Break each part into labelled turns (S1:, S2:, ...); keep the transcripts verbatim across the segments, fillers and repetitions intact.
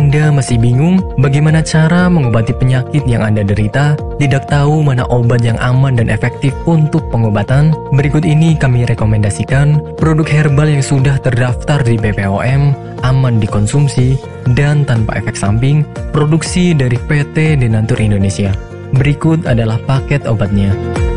S1: Anda masih bingung bagaimana cara mengobati penyakit yang Anda derita? Tidak tahu mana obat yang aman dan efektif untuk pengobatan? Berikut ini kami rekomendasikan produk herbal yang sudah terdaftar di B P O M, aman dikonsumsi, dan tanpa efek samping, produksi dari P T Denatur Indonesia. Berikut adalah paket obatnya.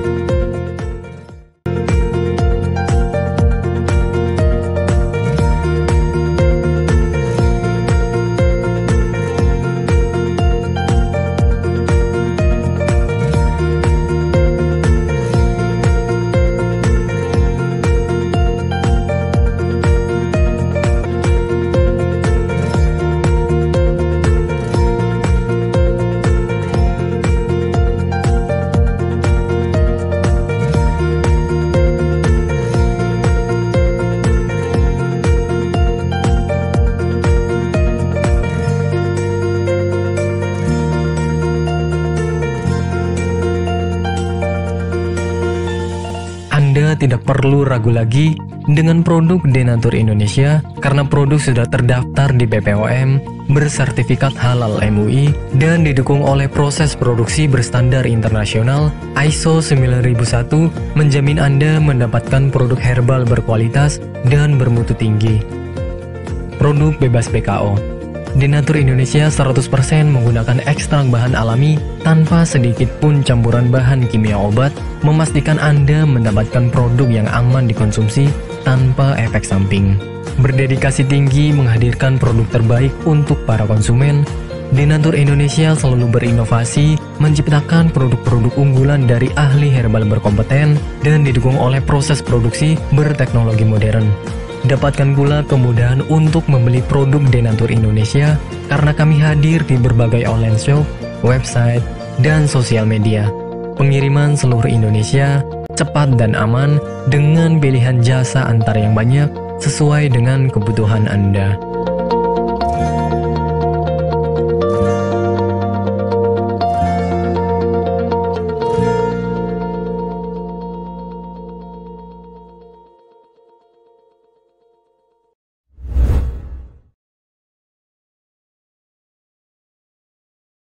S1: Anda tidak perlu ragu lagi dengan produk Denatur Indonesia karena produk sudah terdaftar di B P O M, bersertifikat halal M U I, dan didukung oleh proses produksi berstandar internasional I S O sembilan ribu satu, menjamin Anda mendapatkan produk herbal berkualitas dan bermutu tinggi. Produk bebas B K O. Denatur Indonesia seratus persen menggunakan ekstrak bahan alami tanpa sedikit pun campuran bahan kimia obat, memastikan Anda mendapatkan produk yang aman dikonsumsi tanpa efek samping. Berdedikasi tinggi menghadirkan produk terbaik untuk para konsumen, Denatur Indonesia selalu berinovasi, menciptakan produk-produk unggulan dari ahli herbal berkompeten dan didukung oleh proses produksi berteknologi modern. Dapatkan pula kemudahan untuk membeli produk Denatur Indonesia karena kami hadir di berbagai online shop, website, dan sosial media. Pengiriman seluruh Indonesia, cepat dan aman dengan pilihan jasa antar yang banyak sesuai dengan kebutuhan Anda.